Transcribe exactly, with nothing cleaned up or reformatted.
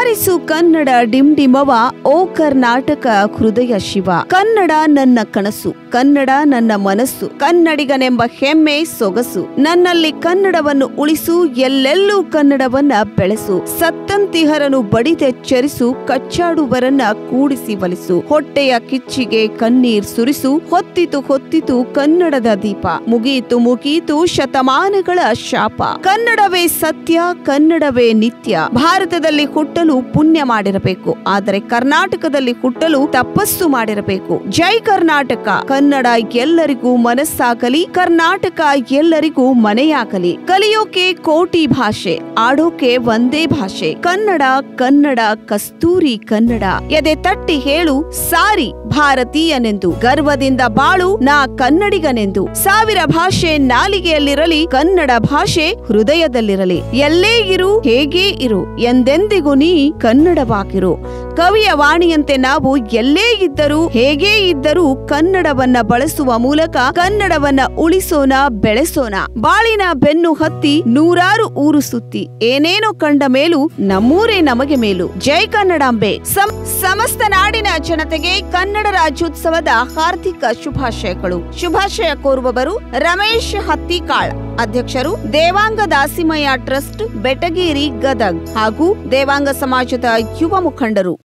ಆಲಿಸು ಕನ್ನಡ ಡಿಂಡಿಮವ, ಓ ಕರ್ನಾಟಕ ಹೃದಯ ಶಿವ. ಕನ್ನಡ ನನ್ನ ಕನಸು, ಕನ್ನಡ ನನ್ನ ಮನಸ್ಸು, ಕನ್ನಡಿಗನೆಂಬ ಹೆಮ್ಮೆ ಸೊಗಸು. ನನ್ನಲ್ಲಿ ಕನ್ನಡವನ್ನು ಉಳಿಸು, ಎಲ್ಲೆಲ್ಲೂ ಕನ್ನಡವನ್ನ ಬೆಳೆಸು. ಸತ್ತಂತಿಹರನು ಬಡಿದೆಚ್ಚರಿಸು, ಕಚ್ಚಾಡುವರನ್ನ ಕೂಡಿಸಿ ಒಲಿಸು. ಹೊಟ್ಟೆಯ ಕಿಚ್ಚಿಗೆ ಕಣ್ಣೀರ್ ಸುರಿಸು, ಹೊತ್ತಿತು ಹೊತ್ತಿತು ಕನ್ನಡದ ದೀಪ. ಮುಗೀತು ಮುಗೀತು ಶತಮಾನಗಳ ಶಾಪ. ಕನ್ನಡವೇ ಸತ್ಯ, ಕನ್ನಡವೇ ನಿತ್ಯ. ಭಾರತದಲ್ಲಿ ಹುಟ್ಟಲು ಪುಣ್ಯ ಮಾಡಿರಬೇಕು, ಆದರೆ ಕರ್ನಾಟಕದಲ್ಲಿ ಹುಟ್ಟಲು ತಪಸ್ಸು ಮಾಡಿರಬೇಕು. ಜೈ ಕರ್ನಾಟಕ. ಕನ್ನಡ ಎಲ್ಲರಿಗೂ ಮನಸ್ಸಾಗಲಿ, ಕರ್ನಾಟಕ ಎಲ್ಲರಿಗೂ ಮನೆಯಾಗಲಿ. ಕಲಿಯೋಕೆ ಕೋಟಿ ಭಾಷೆ, ಆಡೋಕೆ ಒಂದೇ ಭಾಷೆ. ಕನ್ನಡ ಕನ್ನಡ ಕಸ್ತೂರಿ ಕನ್ನಡ. ಎದೆ ತಟ್ಟಿ ಹೇಳು ಸಾರಿ ಭಾರತೀಯನೆಂದು, ಗರ್ವದಿಂದ ಬಾಳು ನಾ ಕನ್ನಡಿಗನೆಂದು. ಸಾವಿರ ಭಾಷೆ ನಾಲಿಗೆಯಲ್ಲಿರಲಿ, ಕನ್ನಡ ಭಾಷೆ ಹೃದಯದಲ್ಲಿರಲಿ. ಎಲ್ಲೇ ಇರು, ಹೇಗೆ ಇರು, ಎಂದೆಂದಿಗೂ ನೀ ಕನ್ನಡವಾಗಿರು. ಕವಿಯ ವಾಣಿಯಂತೆ ನಾವು ಎಲ್ಲೇ ಇದ್ದರೂ, ಹೇಗೇ ಇದ್ದರೂ ಕನ್ನಡವನ್ನ ಬಳಸುವ ಮೂಲಕ ಕನ್ನಡವನ್ನ ಉಳಿಸೋಣ, ಬೆಳೆಸೋಣ. ಬಾಳಿನ ಬೆನ್ನು ಹತ್ತಿ ನೂರಾರು ಊರು ಸುತ್ತಿ, ಏನೇನೋ ಕಂಡ ಮೇಲೂ ನಮ್ಮೂರೇ ನಮಗೆ ಮೇಲು. ಜೈ ಕನ್ನಡಾಂಬೆ. ಸಮಸ್ತ ನಾಡಿನ ಜನತೆಗೆ ಕನ್ನಡ ರಾಜ್ಯೋತ್ಸವದ ಹಾರ್ದಿಕ ಶುಭಾಶಯಗಳು. ಶುಭಾಶಯ ಕೋರುವವರು ರಮೇಶ್ ಹತ್ತಿಕಾಳ್, ಅಧ್ಯಕ್ಷರು ದೇವಾಂಗ ದಾಸಿಮಯ್ಯ ಟ್ರಸ್ಟ್, ಬೆಟಗೇರಿ, ಗದಗ್, ಹಾಗೂ ದೇವಾಂಗ ಸಮಾಜದ ಯುವ ಮುಖಂಡರು.